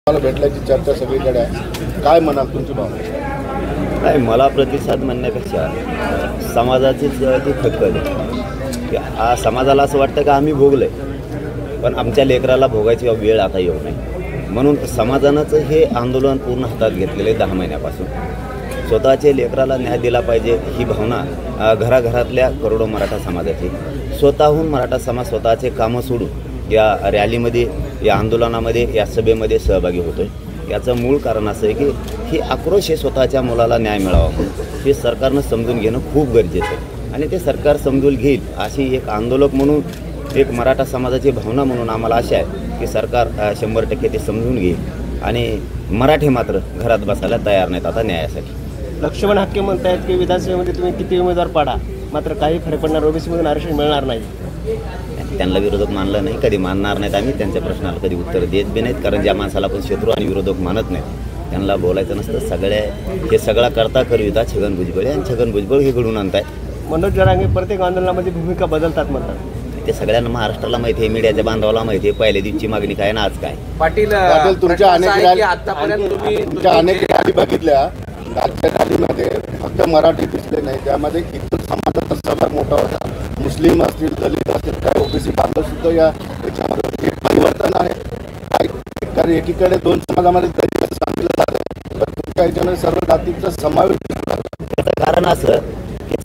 मला भेटल्याची चर्चा सगळीकडे आहे. काय म्हणाल तुमची भावना? नाही, मला प्रतिसाद म्हणण्यापेक्षा समाजाचीच ती खतखत की समाजाला असं वाटतं की आम्ही भोगलं आहे, पण आमच्या लेकराला भोगायची वेळ आता येऊ नये म्हणून समाजानंच हे आंदोलन पूर्ण हातात घेतलेलं आहे. 10 महिन्यापासून स्वतःच्या लेकराला न्याय दिला पाहिजे ही भावना घराघरातल्या करोडो मराठा समाजाची. स्वतःहून मराठा समाज स्वतःचे कामं सोडून या रॅलीमध्ये, या आंदोलनामध्ये, या सभेमध्ये सहभागी होतो आहे. याचं मूळ कारण असं आहे की ही आक्रोश हे स्वतःच्या मुलाला न्याय मिळावा हे सरकारनं समजून घेणं खूप गरजेचं आहे आणि ते सरकार समजून घेईल अशी एक आंदोलक म्हणून, एक मराठा समाजाची भावना म्हणून आम्हाला आशा आहे की सरकार 100% ते समजून घेईल आणि मराठी मात्र घरात बसायला तयार नाहीत आता न्यायासाठी. लक्ष्मण हाके म्हणतायत की विधानसभेमध्ये तुम्ही किती उमेदवार पाडा, मात्र काही फरक पडणार, ओबीसीमधून आरक्षण मिळणार नाही. त्यांना विरोधक मानलं नाही, कधी मानणार नाहीत. आम्ही त्यांच्या प्रश्नाला कधी उत्तर देत बी नाहीत, कारण ज्या माणसाला आपण शत्रू आणि विरोधक मानत नाहीत त्यांना बोलायचं नसतं. हे सगळा करता करविता छगन भुजबळ आणि छगन भुजबळ हे घडून आणताय. मनोज जरांगे प्रत्येक आंदोलनामध्ये भूमिका बदलतात म्हणतात. ते सगळ्यांना महाराष्ट्राला माहिती आहे, मीडियाच्या बांधवाला माहिती आहे पहिल्या दिवशीची मागणी काय ना आज काय. पाटील तुमच्या अनेक रॅली बघितल्या, राज्य रॅलीमध्ये फक्त मराठी दिसले नाही, त्यामध्ये इतर समाजाचा सहभाग मोठा होता. मुस्लिम असतील, दलित असतील, काही ओबीसी बांधव सुद्धा याच्यामध्ये एक परिवर्तन आहे. कारण एकीकडे 2 समाजामध्ये दलित असं सांगितलं जातं, तर तुमच्या याच्यामध्ये सर्व जातीचा समावेश दिसतो. त्याचं कारण असं की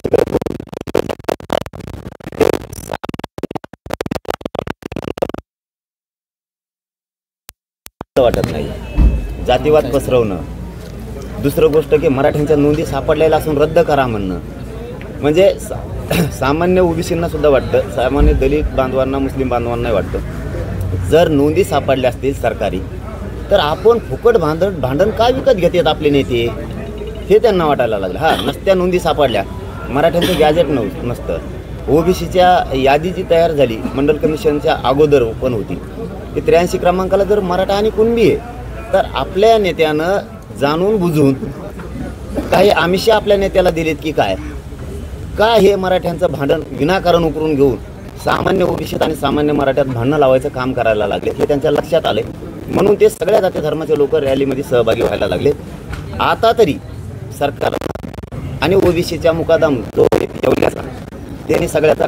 वाटत नाही जातीवाद पसरवणं. दुसरं गोष्ट की मराठ्यांच्या नोंदी सापडलेल्या असून रद्द करा म्हणणं, म्हणजे सामान्य ओबीसींना सुद्धा वाटतं, सामान्य दलित बांधवांना, मुस्लिम बांधवांना वाटतं जर नोंदी सापडल्या असतील सरकारी तर आपण फुकट भांडण काय विकत घेतात आपले नेते, हे त्यांना वाटायला लागलं. नसत्या नोंदी सापडल्या, मराठ्यांचं गॅजेट नसतं, ओबीसीच्या यादी जी तयार झाली मंडल कमिशनच्या अगोदर पण होती की 83 क्रमांकाला जर मराठा आणि कुणबी आहे तर आपल्या नेत्यानं जाणून बुजून काही आमिषे आपल्या नेत्याला दिलेत की काय, का हे मराठ्यांचं भांडण विनाकारण उकरून घेऊन सामान्य ओबीसीत आणि सामान्य मराठ्यात भांडणं लावायचं काम करायला लागले हे त्यांच्या लक्षात आले. म्हणून ते सगळ्या जाती धर्माचे लोक रॅलीमध्ये सहभागी व्हायला लागले. आता तरी सरकार आणि ओबीसीच्या मुकादम जो ठेवल्याचा त्यांनी सगळ्याचा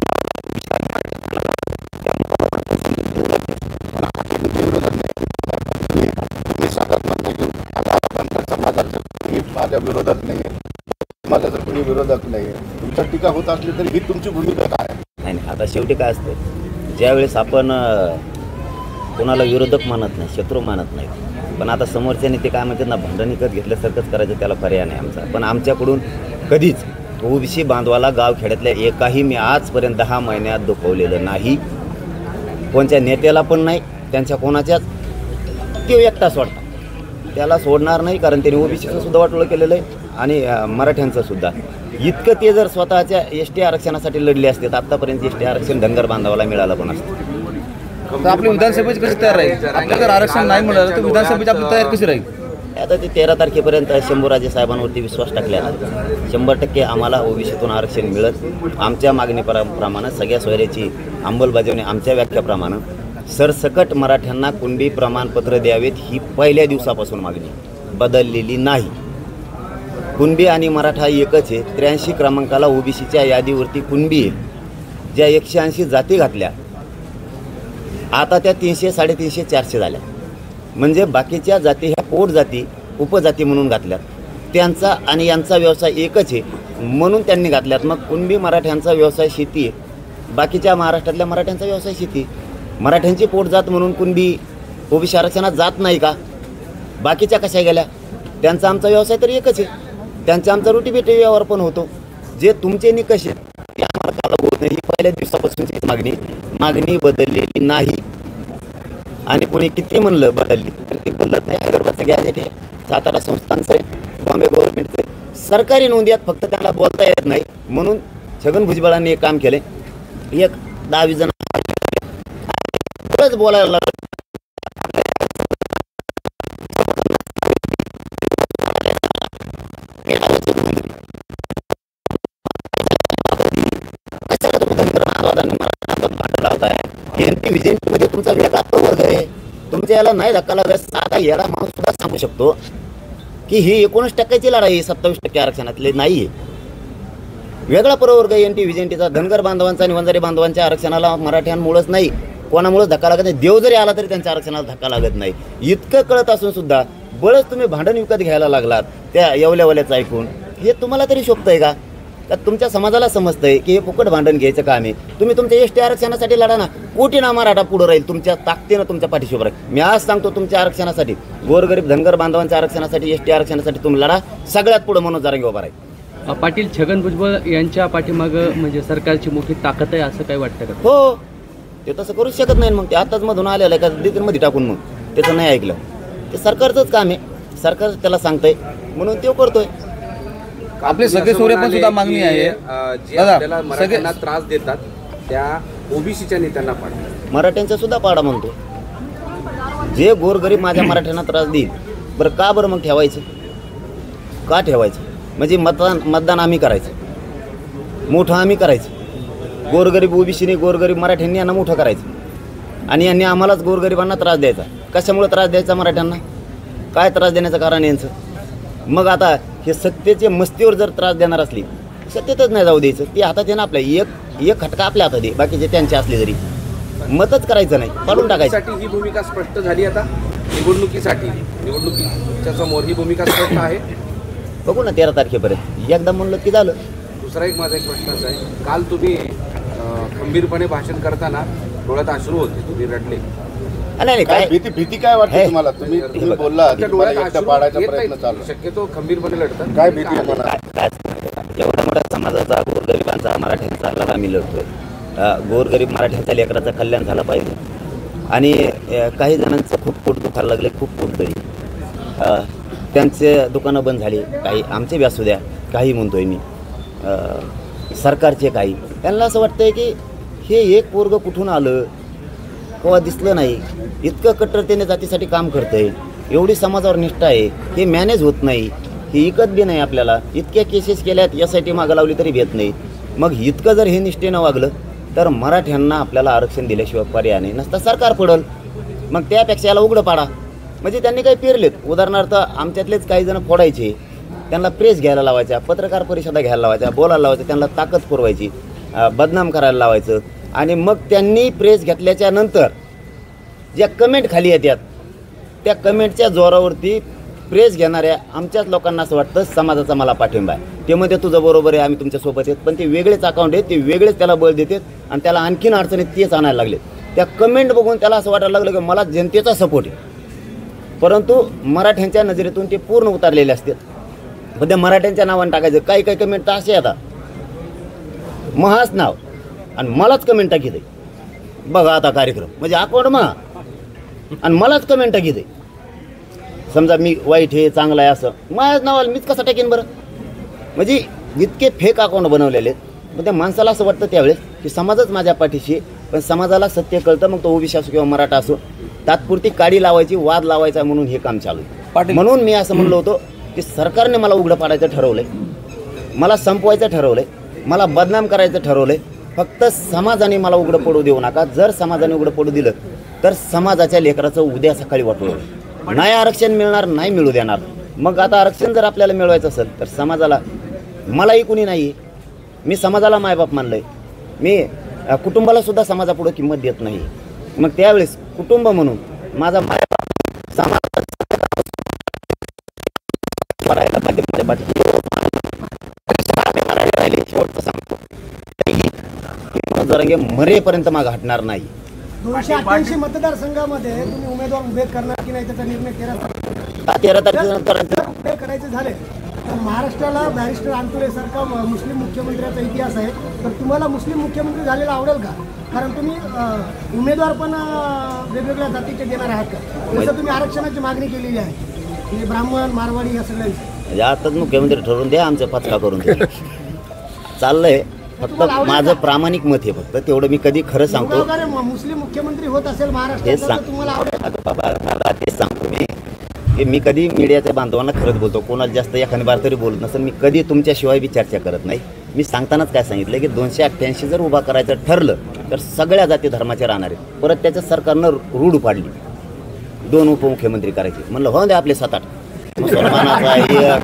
माझ्या विरोधात नाही, माझा जर कोणी विरोधक नाही, तुमच्या टीका होत असली तरी ही तुमची भूमिका काय? नाही, आता शेवटी काय असतं, ज्यावेळेस आपण कोणाला विरोधक मानत नाही, शत्रू मानत नाही, पण आता समोरच्या नेते काय म्हणतात ना, भांडण विकत घेतल्यासारखंच करायचं, त्याला पर्याय नाही आमचा. पण आमच्याकडून कधीच ओबीसी बांधवाला गावखेड्यातल्या एकाही मी आजपर्यंत 10 महिन्यात दुखवलेलं नाही, कोणत्या नेत्याला पण नाही, त्यांच्या कोणाच्याच. ते एकटा सोडता, त्याला सोडणार नाही, कारण त्यांनी ओबीसीचं सुद्धा वाटोळं केलेलं आहे आणि मराठ्यांचं सुद्धा. इतकं ते जर स्वतःच्या एसटी आरक्षणासाठी लढले असते तर आत्तापर्यंत एसटी आरक्षण धनगर बांधवाला मिळालं पण असतं. तर आपली विधानसभेची कशी तयार राहील? आपल्याला जर आरक्षण नाही मिळालं तर विधानसभेची आपली तयार कशी राहील? आता ते 13 तारखेपर्यंत शंभूराजे साहेबांवरती विश्वास टाकलेला 100% आम्हाला ओबीसीतून आरक्षण मिळत. आमच्या मागणीप्रमाणे सगळ्या सोयऱ्याची अंमलबजावणी आमच्या व्याख्याप्रमाणे सरसकट मराठ्यांना कुणबी प्रमाणपत्र द्यावेत ही पहिल्या दिवसापासून मागणी बदललेली नाही. कुणबी आणि मराठा एकच आहे. 83 क्रमांकाला ओबीसीच्या यादीवरती कुणबी आहे, ज्या 180 जाती घातल्या, आता त्या 300, 350, 400 झाल्या. म्हणजे बाकीच्या जाती ह्या पोट जाती, उपजाती म्हणून घातल्यात. त्यांचा आणि यांचा व्यवसाय एकच आहे म्हणून त्यांनी घातल्यात. मग कुणबी मराठ्यांचा व्यवसाय शेती आहे, बाकीच्या महाराष्ट्रातल्या मराठ्यांचा व्यवसाय शेती. मराठ्यांची पोटजात म्हणून कुणबी ओबीसी आरक्षणात जात नाही का? बाकीच्या कशा गेल्या? त्यांचा आमचा व्यवसाय तर एकच आहे, त्यांचा आमचा रोटीबेटी व्यवहार पण होतो. जे तुमचे निकष आहेत ते आम्हाला चालू होत नाही. ही पहिल्या दिवसापासूनची मागणी बदललेली नाही आणि कोणी किती म्हणलं बदलली तर ते बोलत नाही. हैदराबादचं गॅजेट आहे, सातारा संस्थांचं आहे, बॉम्बे गव्हर्नमेंटचं आहे, सरकारी नोंदी आहेत, फक्त त्याला बोलता येत नाही. म्हणून छगन भुजबळांनी एक काम केलं, एक 10-20 जण बोलायला लागलं. भांडण लावताय, मध्ये तुमचा वेगळा प्रवर्ग आहे. तुमच्या याला नाही धक्का लागत. आता याला माणूस सुद्धा सांगू शकतो की ही 19% लढाई 27% आरक्षणातली नाही आहे. वेगळा प्रवर्ग NT VJNTचा धनगर बांधवांचा आणि वंजारी बांधवांच्या आरक्षणाला मराठ्यांमुळेच नाही, कोणामुळेच धक्का लागत नाही. देव जरी आला तरी त्यांच्या आरक्षणाला धक्का लागत नाही. इतकं कळत असून सुद्धा बळच तुम्ही भांडण विकत घ्यायला लागलात त्या येवल्यावल्याचं ऐकून. हे तुम्हाला तरी शोभतंय का? तर तुमच्या समाजाला समजतंय की हे फुकट भांडण घ्यायचं काम आहे. तुम्ही तुमच्या ST आरक्षणासाठी लढा ना. कोटी ना मराठा पुढं राहील तुमच्या ताकदीनं, तुमच्या पाठीशी उभं राहील. मी आज सांगतो तुमच्या आरक्षणासाठी, गोरगरीब धनगर बांधवांच्या आरक्षणासाठी, ST आरक्षणासाठी तुम्ही लढा. सगळ्यात पुढं मनोज जरांगे उभा राहील. पाटील छगन भुजबळ यांच्या पाठीमागं म्हणजे सरकारची मोठी ताकद आहे असं काही वाटतं का? हो, ते तसं करूच शकत नाही. मग ते आताच मधून आलेलं आहे का डिटेलमध्ये टाकून मग त्याचं नाही ऐकलं. ते सरकारचंच काम आहे, सरकार त्याला सांगतंय म्हणून तो करतोय. आपले सगळे सोयरे पण सुद्धा मागणी आहे जे दादा, आपल्याला मराठ्यांना त्रास देतात त्या OBCच्या नेत्यांना पाडतात. मराठ्यांचा सुद्धा पाडा म्हणतो. जे गोरगरीब माझ्या मराठ्यांना त्रास देईल, बरं का बरं मग ठेवायचं? का ठेवायचं? म्हणजे मतदान आम्ही करायचं, मोठं आम्ही करायचं. गोरगरीब OBCने गोरगरीब मराठ्यांनी यांना मोठं करायचं आणि यांनी आम्हालाच गोरगरिबांना त्रास द्यायचा. कशामुळे त्रास द्यायचा मराठ्यांना? काय त्रास देण्याचं कारण यांचं? मग आता हे सत्तेचे मस्तीवर जर त्रास देणार असली, सत्तेतच नाही जाऊ द्यायचं. ती हातात आहे ना आपल्या, एक खटका आपल्या हातात आहे, बाकीचे त्यांचे असले तरी मतच करायचं नाही, पाडून टाकायचं. ही भूमिका स्पष्ट झाली. आता निवडणुकीच्या समोर ही भूमिका स्पष्ट आहे. बघू ना 13 तारखेपर्यंत एकदा म्हणलं की झालं. दुसरा एक माझा एक प्रश्न आहे, काल तुम्ही खंबीरपणे भाषण करताना डोळ्यात अश्रू होते, तुम्ही रडले. नाही काय काय भीती काय वाटते तुम्हाला? तुम्ही बोलला की त्या मला डोळ्यात एकटा अश्रू पाडायचा येत प्रयत्न नाहीत. चालू आहे. शक्यतो खंबीरपणे लढतात. काय भीती आहे मला? एवढा मोठा समाजाचा, गोरगरिबांचा, मराठ्यांचा लढा मी लढतोय. गोरगरीब मराठ्यांच्या लेकराचं कल्याण झालं पाहिजे. आणि काही जणांचं खूप पोट दुखायला लागले, खूप पोटतरी. त्यांचे दुकानं बंद झाली, काही आमचे बी असू द्या, काही म्हणतोय मी, सरकारचे काही. त्यांना असं वाटतंय की हे एक पोरगं कुठून आलं, केव्हा दिसलं नाही, इतकं कट्टरतेने जातीसाठी काम करतंय, एवढी समाजावर निष्ठा आहे, हे मॅनेज होत नाही, हे इकत बी नाही आपल्याला. इतक्या केसेस केल्यात, SIT मागं लावली तरी भेट नाही. मग इतकं जर हे निष्ठेनं वागलं तर मराठ्यांना आपल्याला आरक्षण दिल्याशिवाय पर्याय नाही, नसता सरकार पडल. मग त्यापेक्षा याला उघडं पाडा. म्हणजे त्यांनी काही पेरलेत. उदाहरणार्थ आमच्यातलेच काही जण फोडायचे, त्यांना प्रेस घ्यायला लावायच्या, पत्रकार परिषदा घ्यायला लावायच्या, बोलायला लावायचं, त्यांना ताकद पुरवायची, बदनाम करायला लावायचं. आणि मग त्यांनी प्रेस घेतल्याच्या नंतर ज्या कमेंट खाली येतात त्या कमेंटच्या जोरावरती प्रेस घेणाऱ्या आमच्याच लोकांना असं वाटतं समाजाचा मला पाठिंबा आहे. ते म्हणते तुझं बरोबर आहे, आम्ही तुमच्यासोबत आहेत. पण ते वेगळेच अकाउंट आहेत, ते वेगळेच त्याला बळ देतात आणि त्याला आणखीन अडचणीत तेच आणायला लागले. त्या कमेंट बघून त्याला असं वाटायला लागलं की मला जनतेचा सपोर्ट आहे. परंतु मराठ्यांच्या नजरेतून ते पूर्ण उतारलेले असतात. पण त्या मराठ्यांच्या नावाने टाकायचं. काही काही कमेंट तर असे येतात, महाच नाव आणि मलाच कमेंट टाकी दे. बघा आता कार्यक्रम म्हणजे अकाउंट महा आणि मलाच कमेंट टाकी दे. समजा मी वाईट आहे, चांगलं आहे, असं माझ्याच नावाला मीच कसं टाकेन बरं? म्हणजे इतके फेक अकाउंट बनवलेले आहेत. मग त्या माणसाला असं वाटतं त्यावेळेस की समाजच माझ्या पाठीशी आहे. पण समाजाला सत्य कळतं, मग तो OBC असो किंवा मराठा असो, तात्पुरती काडी लावायची, वाद लावायचा म्हणून हे काम चालू आहे. म्हणून मी असं म्हणलो होतो की सरकारने मला उघडं पाडायचं ठरवलंय, मला संपवायचं ठरवलंय, मला बदनाम करायचं ठरवलंय. फक्त समाजाने मला उघडं पडू देऊ नका. जर समाजाने उघडं पडू दिलं तर समाजाच्या लेकराचं उद्या सकाळी वाटलं नाही, आरक्षण मिळणार नाही, मिळू देणार. मग आता आरक्षण जर आपल्याला मिळवायचं असेल तर समाजाला, मलाही कुणी नाही, मी समाजाला मायबाप मानलंय, मी कुटुंबाला सुद्धा समाजापुढं किंमत देत नाही. मग त्यावेळेस कुटुंब म्हणून माझा मायबाप समाज जरांगे मरेपर्यंत मागं हटणार नाही. 288 मतदारसंघामध्ये तुम्ही उमेदवार उभे करणार की नाही त्याचा निर्णय 13 तारखेनंतर उभे करायचे झाले तर महाराष्ट्राला बॅरिस्टर अंतुरेसारखा मुस्लिम मुख्यमंत्र्याचा इतिहास आहे. तर तुम्हाला मुस्लिम मुख्यमंत्री झालेला आवडेल का? कारण तुम्ही उमेदवार पण वेगवेगळ्या जातीचे देणार आहात का? जसं तुम्ही आरक्षणाची मागणी केलेली आहे, म्हणजे ब्राह्मण, मारवाडी या सगळ्यांची. आताच मुख्यमंत्री ठरवून द्या, आमच्या पचका करून द्या. चाललंय. फक्त माझं प्रामाणिक मत आहे, फक्त तेवढं मी कधी खरं सांगतो. मुस्लिम मुख्यमंत्री होत असेल महाराष्ट्रात, तुम्हाला आवडेल? बाबा मला तेच सांगतो मी की मी कधी मीडियाच्या बांधवांना खरंच बोलतो. कोणाला जास्त एखादी बार तरी बोलत नसेल. मी कधी तुमच्याशिवाय बी चर्चा करत नाही. मी सांगतानाच काय सांगितलं की 288 जर उभा करायचं ठरलं तर सगळ्या जाती धर्माचे राहणार आहेत. परत त्याच्या सरकारनं रूढ पाडली 2 उपमुख्यमंत्री करायचे. म्हणलं हो द्या आपले 7-8 मुसलमानाचा एक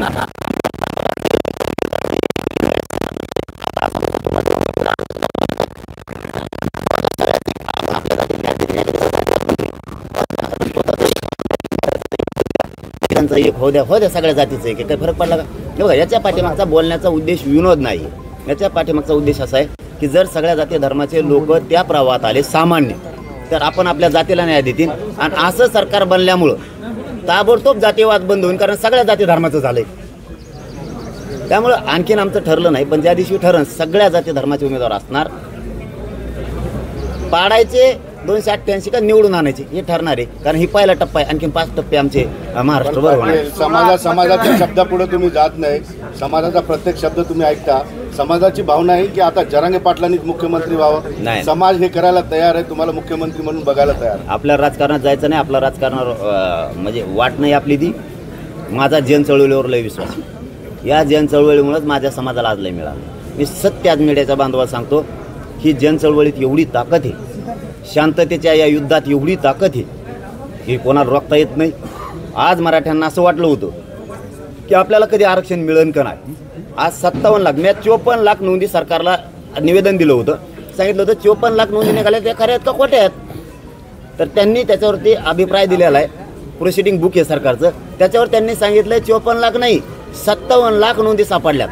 त्यांचा एक हो द्या सगळ्या जातीचं एक काही फरक पडला का? हे बघा, याच्या पाठीमागचा बोलण्याचा उद्देश विनोद नाही. याच्या पाठीमागचा उद्देश असा आहे की जर सगळ्या जाती धर्माचे लोक त्या प्रवाहात आले सामान्य, तर आपण आपल्या जातीला न्याय देतील. आणि असं सरकार बनल्यामुळं ताबडतोब जातीयवाद बंद होईल, कारण सगळ्या जाती धर्माचं झालंय. त्यामुळं आणखीन आमचं ठरलं नाही, पण ज्या दिवशी ठरण सगळ्या जाती धर्माचे उमेदवार असणार. पाडायचे 288 का निवडून आणायचे हे ठरणार आहे, कारण ही पहिला टप्पा आहे. आणखीन 5 टप्पे आमचे महाराष्ट्रभर होणार. समाजाच्या शब्दापुढे तुम्ही जात नाही, समाजाचा प्रत्येक शब्द तुम्ही ऐकता. समाजाची भावना आहे की आता जरांगे पाटलांनीच मुख्यमंत्री व्हावं. नाही. समाज हे करायला तयार आहे, तुम्हाला मुख्यमंत्री म्हणून बघायला तयार आहे. आपल्या राजकारणात जायचं नाही. आपला राजकारणावर म्हणजे वाट नाही आपली ती. माझा जन चळवळीवर लय विश्वास आहे. या जन चळवळीमुळेच माझ्या समाजाला आज लय मिळालं. मी सत्य आज मीडियाच्या बांधवाला सांगतो की जन चळवळीत एवढी ताकद आहे, शांततेच्या या युद्धात एवढी ताकद आहे की कोणाला रोखता येत नाही. आज मराठ्यांना असं वाटलं होतं की आपल्याला कधी आरक्षण मिळेल का नाही. आज 57 लाख, मी 54 लाख नोंदी सरकारला निवेदन दिलं होतं. सांगितलं होतं 54 लाख नोंदी निघाल्या, त्या खऱ्या आहेत का खोट्या आहेत. तर त्यांनी त्याच्यावरती अभिप्राय दिलेला आहे. प्रोसिडिंग बुक आहे सरकारचं, त्याच्यावर त्यांनी सांगितलं 54 लाख नाही 57 लाख नोंदी सापडल्यात.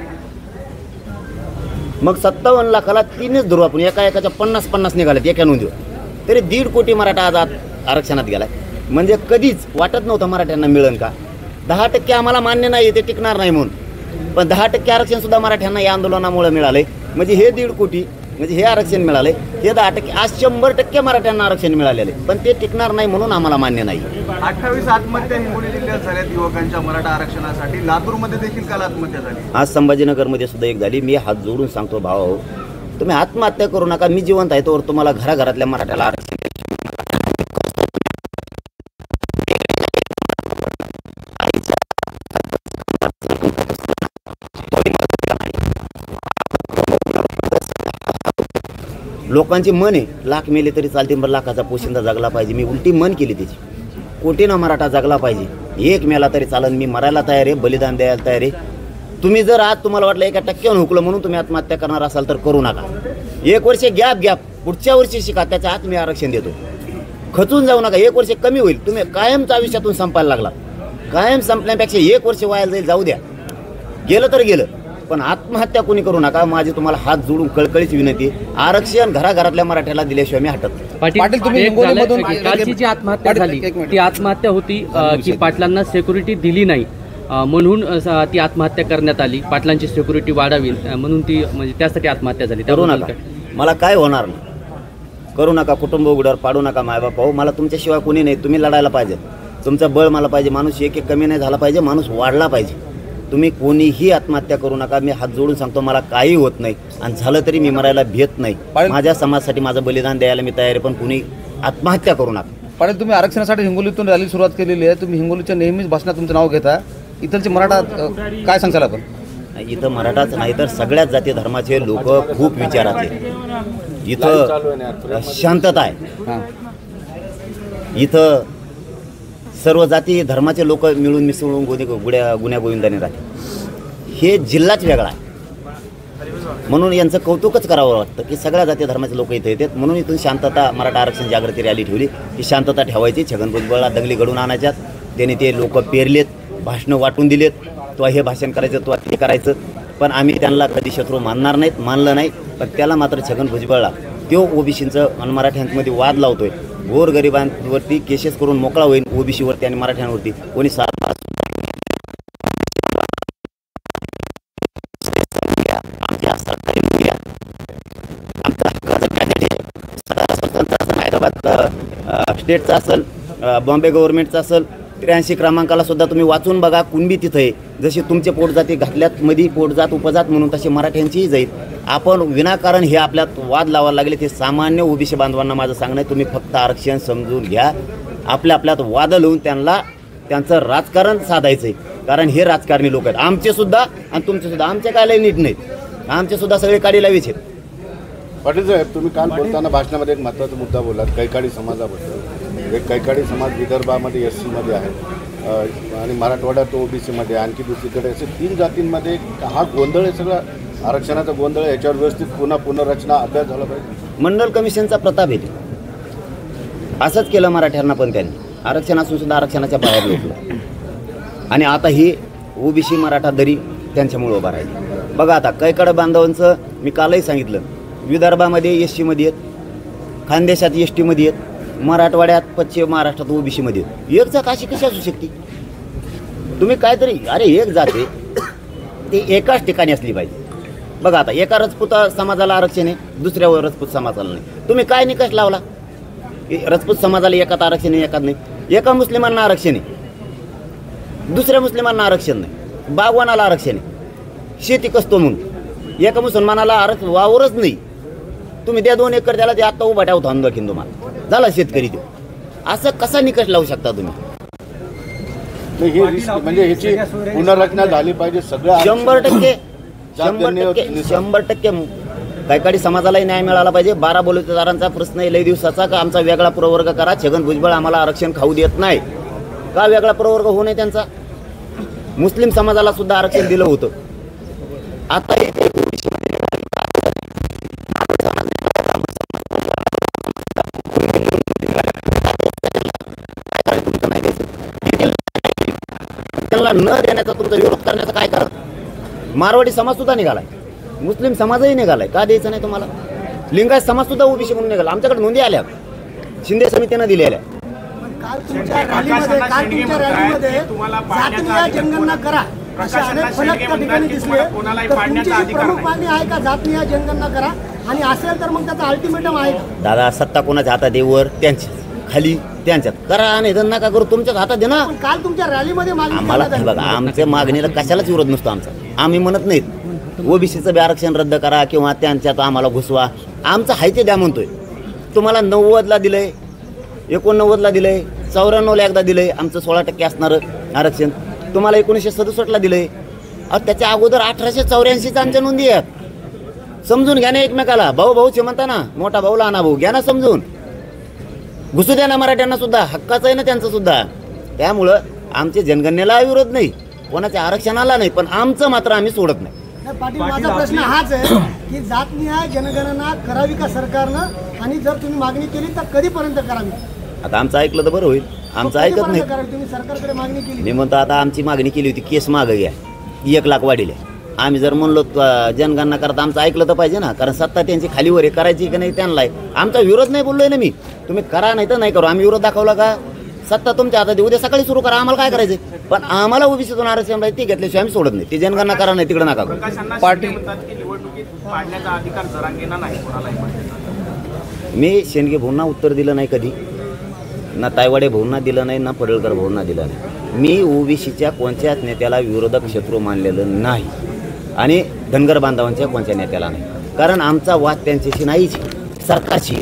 मग 57 लाखाला 3च धरू आपण, एकाच्या 50-50 निघाल्यात एका नोंदीवर. तरी 1.5 कोटी मराठा आज आरक्षणात गेलाय. म्हणजे कधीच वाटत नव्हतं मराठ्यांना मिळेल का. 10% आम्हाला मान्य नाही, ते टिकणार नाही म्हणून, पण 10% आरक्षण सुद्धा मराठ्यांना या आंदोलनामुळे मिळालंय. म्हणजे हे 1.5 कोटी म्हणजे हे आरक्षण मिळालंय, हे 10%. आज 100% मराठ्यांना आरक्षण मिळालेलं आहे, पण ते टिकणार नाही म्हणून आम्हाला मान्य नाही. 28 आत्महत्या हिंगोली जिल्ह्यात झाल्यात युवकांच्या मराठा आरक्षणासाठी. लातूरमध्ये देखील काल आत्महत्या झाली. आज संभाजीनगरमध्ये सुद्धा एक झाली. मी हात जोडून सांगतो भाऊ, तुम्ही आत्महत्या करू नका. मी जिवंत आहे तोवर तुम्हाला घराघरातल्या मराठ्याला आरक्षण लोकांची मन आहे. लाख मेले तरी चालते, बरं लाखाचा पोशिंदा जगला पाहिजे. मी उलटी मन केली त्याची. कोटीनं मराठा जगला पाहिजे. एक मेला तरी चालन, मी मरायला तयार आहे, बलिदान द्यायला तयार आहे. तुम्ही जर आज तुम्हाला वाटलं 1% हुकलं म्हणून तुम्ही आत्महत्या करणार असाल तर करू नका. 1 वर्ष गॅप पुढच्या वर्षी शिका, त्याच्या आत मी आरक्षण देतो. खचून जाऊ नका. 1 वर्ष कमी होईल, तुम्ही कायमच आयुष्यातून संपायला लागला. कायम संपण्यापेक्षा 1 वर्ष वाया जाईल, जाऊ द्या, गेलं तर गेलं, पण आत्महत्या कोणी करू नका. माझी तुम्हाला हात जोडून कळकळीची विनंती. आरक्षण घराघरातल्या मराठ्याला दिल्याशिवाय मी हटत नाही. पाटील, तुम्ही एक झालं हिंगोलीमधून की कालची जी आत्महत्या झाली एक मिनिट. ती आत्महत्या होती की पाटलांना सिक्युरिटी दिली नाही म्हणून ती आत्महत्या करण्यात आली. पाटलांची सिक्युरिटी वाढावी म्हणून ती म्हणजे त्यासाठी आत्महत्या झाली. करू त्याबद्दल नका. काय? मला काय होणार नाही. करू नका. कुटुंब उघड्यावर पाडू नका. मायबाप भाऊ, मला तुमच्याशिवाय कोणी नाही. तुम्ही लढायला पाहिजे. तुमचं बळ मला पाहिजे. माणूस एक कमी नाही झाला पाहिजे, माणूस वाढला पाहिजे. तुम्ही कोणीही आत्महत्या करू नका. मी हात जोडून सांगतो, मला काही होत नाही, आणि झालं तरी मी मरायला भेट नाही. माझ्या समाजासाठी माझं बलिदान द्यायला मी तयार आहे, पण कुणी आत्महत्या करू नका. पाटील, तुम्ही आरक्षणासाठी हिंगोलीतून रॅली सुरुवात केलेली आहे. तुम्ही हिंगोलीच्या नेहमीच भाषणात तुमचं नाव घेता. इथलचे मराठा काय सांगशाल आपण? इथं मराठाच नाही तर सगळ्याच जाती धर्माचे लोक खूप विचाराचे. इथं शांतता आहे. इथं सर्व जाती धर्माचे लोक मिळून मिसळून गुण्या गोविंदाने राहते. हे जिल्हाच वेगळा आहे, म्हणून यांचं कौतुकच करावं वाटतं की सगळ्या जाती धर्माचे लोक इथे येतात. म्हणून इथून शांतता मराठा आरक्षण जागृती रॅली ठेवली की शांतता ठेवायची. छगन भुजबळला दंगली घडवून आणायच्यात. त्याने ते लोक पेरलेत, भाषणं वाटून दिलेत. तो हे भाषण करायचं, तो ते करायचं, पण आम्ही त्यांना कधी शत्रू मानणार नाहीत, मानलं नाही. पण त्याला मात्र छगन भुजबळला तो ओबीसीचं आणि मराठ्यांमध्ये वाद लावतोय. गोरगरिबांवरती केसेस करून मोकळा होईल, ओबीसीवरती आणि मराठ्यांवरती कोणी हैदराबाद स्टेटचा असेल, बॉम्बे गव्हर्नमेंटचा असेल, 83 क्रमांकाला सुद्धा तुम्ही वाचून बघा. कुणबी तिथं आहे. जशी तुमचे पोटजाती घातल्यात मध्ये पोटजात उपजात म्हणून तशी मराठ्यांचीही जाईल. आपण विनाकारण हे आपल्यात वाद लावायला लागले. ते सामान्य ओबीसी बांधवांना माझं सांगणं आहे, तुम्ही फक्त आरक्षण समजून घ्या. आपल्यात वाद लावून त्यांचं राजकारण साधायचं आहे. कारण हे राजकारणी लोक आहेत, आमचे सुद्धा आणि तुमचे सुद्धा. आमचे काय लय नीट नाहीत, आमचे सुद्धा सगळे काडी लावीच आहेत. पाटील साहेब, तुम्ही काल बोलताना भाषणामध्ये एक महत्त्वाचा मुद्दा बोललात, कैकाडी समाजाबद्दल. एक कैकाडी समाज विदर्भामध्ये SC मध्ये आहे आणि मराठवाड्यात OBC मध्ये, आणखी दुसरीकडे असे 3 जातींमध्ये हा गोंधळ आहे, सगळा आरक्षणाचा गोंधळ आहे. याच्यावर व्यवस्थित पुनर्रचना अभ्यास झाला पाहिजे. मंडल कमिशनचा प्रताप येते. असंच केलं मराठ्यांना, पण त्यांनी आरक्षण असून सुद्धा आरक्षणाच्या बाहेर लोटलं आणि आता ही OBC मराठा दरी त्यांच्यामुळे उभा राहिली. बघा आता कैकाड बांधवांचं मी कालही सांगितलं, विदर्भामध्ये SC मध्ये आहेत, खानदेशात ST मध्ये आहेत, मराठवाड्यात पश्चिम महाराष्ट्रात OBC मध्ये आहेत. एक जात अशी कशी असू शकते? तुम्ही काहीतरी, अरे एक जाते ते एकाच ठिकाणी असली पाहिजे. बघा आता एका राजपूत समाजाला आरक्षण आहे, दुसऱ्या राजपूत समाजाला नाही. तुम्ही काय निकष लावला? राजपूत समाजाला एकात आरक्षण आहे, एकात नाही. एका मुस्लिमांना आरक्षण आहे, दुसऱ्या मुस्लिमांना आरक्षण नाही. बागवानाला आरक्षण आहे, शेती कसतो म्हणून. एका मुसलमानाला आरक्षण वावरच नाही. तुम्ही द्या 2 एकर त्याला, ते आत्ता उभा ठेवतो आणखीन तुम्हाला झाला शेतकरी तो. असं कसा निकष लावू शकता तुम्ही? हे म्हणजे ह्याची पुनर्रचना झाली पाहिजे. सगळ्या 100% कैकाडी समाजालाही न्याय मिळाला पाहिजे. 12 बलुतेदारांचा प्रश्न आहे लई दिवसाचा, का आमचा वेगळा प्रवर्ग करा. छगन भुजबळ आम्हाला आरक्षण खाऊ देत नाही. का वेगळा प्रवर्ग होऊ नये त्यांचा? मुस्लिम समाजाला सुद्धा आरक्षण दिलं होतं. आता त्यांना न देण्याचा, तुमचा विरोध करण्याचं काय कारण? मारवाडी समाज सुद्धा निघालाय, मुस्लिम समाजही निघालाय. का द्यायचं नाही तुम्हाला? लिंगायत समाज सुद्धा OBC म्हणून निघाला. आमच्याकडे नोंदी आल्या, शिंदे समितीनं दिलेल्या. काल तुमच्या रॅलीमध्ये जातीय जनगणना करा असे अनेक फलक त्या ठिकाणी दिसले. तर तुमची जी प्रमुख मागणी आहे का जातीय जनगणना करा, आणि असेल तर मग त्याचा अल्टिमेटम आहे का? दादा, सत्ता कोणाच्या हातात आहे? वर त्यांच्या, खाली त्यांच्यात. करा आणि नका करू, तुमच्याच हातात आहे ना. काल तुमच्या रॅलीमध्ये मागणी आम्हाला बघा, आमच्या मागणीला कशालाच विरोध नसतो आमचा. आम्ही म्हणत नाहीत OBCचं बी आरक्षण रद्द करा किंवा त्यांच्यात आम्हाला घुसवा. आमचं आहे ते द्या म्हणतोय. तुम्हाला 90ला दिलंय, 89ला दिलंय, 94ला एकदा दिलंय आमचं 16% असणारं आरक्षण. तुम्हाला 1967ला दिलंय. त्याच्या अगोदर 1884च्या आमच्या नोंदी आहेत. समजून घ्या ना एकमेकाला. भाऊचे म्हणता ना, मोठा भाऊ लहाना भाऊ, घ्या ना समजून. घुसू द्या ना मराठ्यांना सुद्धा, हक्काचं आहे ना त्यांचं सुद्धा. त्यामुळं आमच्या जनगणनेला विरोध नाही, कोणाच्या आरक्षणाला नाही, पण आमचं मात्र आम्ही सोडत नाही. पाटील, माझा प्रश्न हाच आहे की जातनिहाय जनगणना करावी का सरकारनं, आणि जर तुम्ही मागणी केली तर कधीपर्यंत करावी? आता आमचं ऐकलं तर बरं होईल. आमचं ऐकत नाही. तुम्ही सरकारकडे मागणी केली? मी म्हणतो आता आमची मागणी केली होती, केस मागं घ्या, 1 लाख वाढीले. आम्ही जर म्हणलो जनगणना करता, आमचं ऐकलं तर पाहिजे ना, कारण सत्ता त्यांची खालीवर आहे, करायची की नाही त्यांना आहे. आमचा विरोध नाही बोललोय ना मी. तुम्ही करा नाही तर नाही करू. आम्ही विरोध दाखवला का? सत्ता तुमच्या हातात, उद्या सकाळी सुरू करा, आम्हाला काय करायचं? पण आम्हाला OBCतून आरक्षण राहील, ते घेतल्याशिवाय आम्ही सोडत नाही. ती जनगणना करा, नाही तिकडे नका करू. मी शेंडगे भाऊंना उत्तर दिलं नाही कधी, ना तायवाडे भाऊंना दिलं नाही, ना पडळकर भाऊंना दिलं नाही. मी OBCच्या कोणत्याच नेत्याला विरोधक शत्रू मानलेलं नाही आणि धनगर बांधवांच्या कोणत्या नेत्याला नाही. कारण आमचा वाद त्यांच्याशी नाहीच, सरकारशी.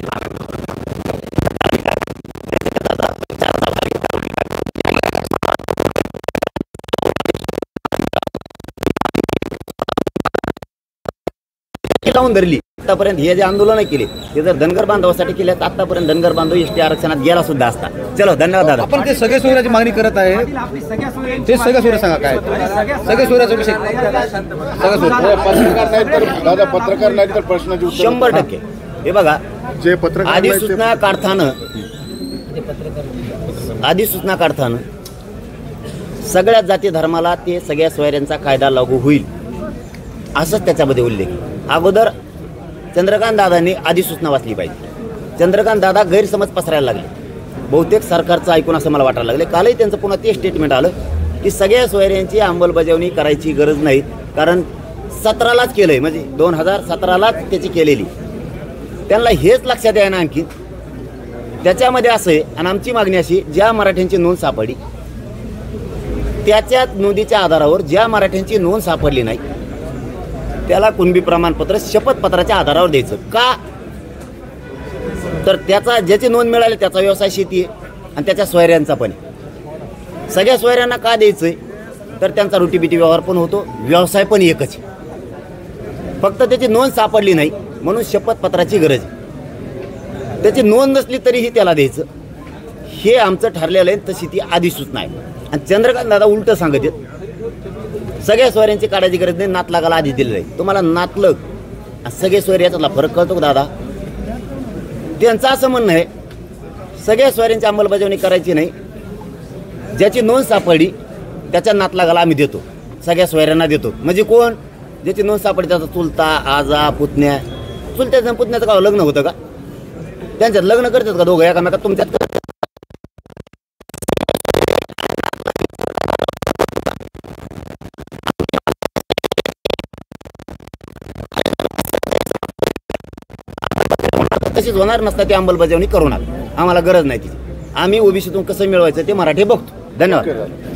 लावून धरली आतापर्यंत. हे जे आंदोलन केले ते जर धनगर बांधवासाठी केले तर आतापर्यंत धनगर बांधव ST आरक्षणात गेला सुद्धा असता. चलो, धन्यवाद दादा. आपण ते सगळे सोयऱ्याची मागणी करत आहे, ते सगळ्या सोयऱ्या सांगा काय सगळे सोयऱ्याचा विषय. पत्रकार नाही तर दादा, पत्रकार नाही तर प्रश्नाची उत्तर 100%. हे बघा, जे पत्रकार अधिसूचना काढताना सगळ्या जाती धर्माला ते सगळ्या सोयऱ्यांचा कायदा लागू होईल असंच त्याच्यामध्ये उल्लेख. अगोदर चंद्रकांत दादांनी अधिसूचना वाचली पाहिजे. चंद्रकांत दादा गैरसमज पसरायला लागले, बहुतेक सरकारचं ऐकून असं मला वाटायला लागले. कालही त्यांचं पुन्हा ते स्टेटमेंट आलं की सगळ्या सोयऱ्यांची अंमलबजावणी करायची गरज नाही, कारण 17लाच केलंय, म्हणजे 2017लाच त्याची केलेली. त्यांना हेच लक्षात आहे ना आणखी. त्याच्यामध्ये असं आहे, आणि आमची मागणी अशी, ज्या मराठ्यांची नोंद सापडली त्याच्या नोंदीच्या आधारावर ज्या मराठ्यांची नोंद सापडली नाही त्याला कुणबी प्रमाणपत्र शपथपत्राच्या आधारावर द्यायचं. का? तर त्याचा ज्याची नोंद मिळाली त्याचा व्यवसाय शेती आहे आणि त्याच्या सोयऱ्यांचा पण आहे. सगळ्या सोयऱ्यांना का द्यायचंय? तर त्यांचा रोटीबिटी व्यवहार पण होतो, व्यवसाय पण एकच. फक्त त्याची नोंद सापडली नाही म्हणून शपथपत्राची गरज आहे. त्याची नोंद नसली तरीही त्याला द्यायचं. हे आमचं ठरलेलं आहे, तशी ती अधिसूचना आहे. आणि चंद्रकांत दादा उलटं सांगत आहेत, सगळ्या सोयऱ्यांची काढायची गरज नाही, नातलागाला आधी दिलेलं आहे. तुम्हाला नातलग आणि सगळे सोयरे याच्यातला फरक कळतो का दादा? त्यांचं असं म्हणणं आहे सगळ्या सोयऱ्यांची अंमलबजावणी करायची नाही, ज्याची नोंद सापडली त्याच्या नातलागाला आम्ही देतो, सगळ्या सोयऱ्यांना देतो. म्हणजे कोण? ज्याची नोंद सापडली, त्याचा चुलता, आजा, पुतण्या. चुलत्याचं पुतण्याचं का लग्न होतं का? त्यांच्यात लग्न करतात का दोघं एकामेकात? तुमच्यात तशीच होणार नसता ती अंमलबजावणी करू नका, आम्हाला गरज नाही तिची. आम्ही ओबीसीतून कसं मिळवायचं ते मराठी बघतो. धन्यवाद.